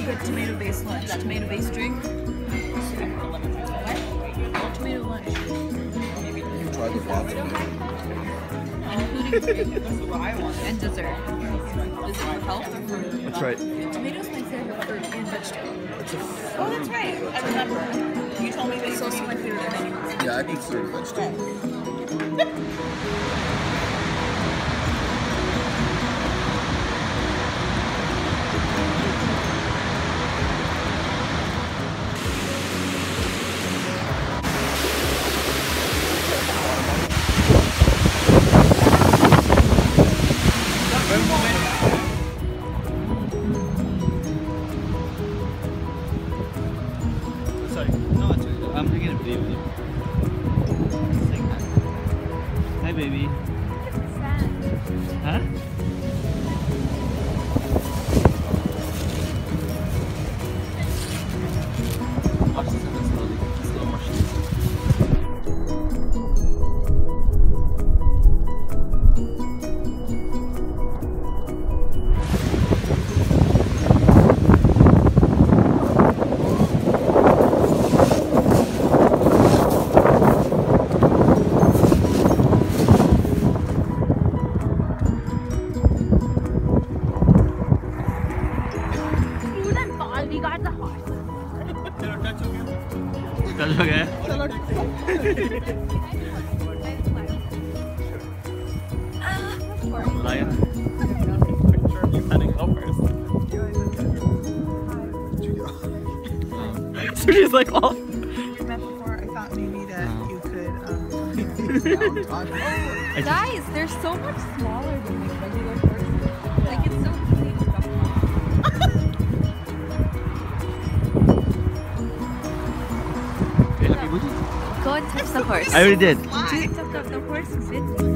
good tomato-based lunch, tomato-based drink. What? Tomato lunch. You tried the bathroom. Including and dessert. Is it for health or for? That's right. Tomatoes my favorite fruit and vegetable. Oh, that's right. I remember. You told me that It's also my favorite menu. Yeah, I consider it vegetable. Sorry, no, it's okay. I'm taking a video with you. Hi, baby. Huh? Watch this in slow motion. That's okay. Lion. Picture of you petting it first. So she's like, oh. we met before. I thought maybe that you could. Guys, they're so much smaller than the regular person. Like it's so easy to jump on. Go and touch the horse. I already did. The horse is it.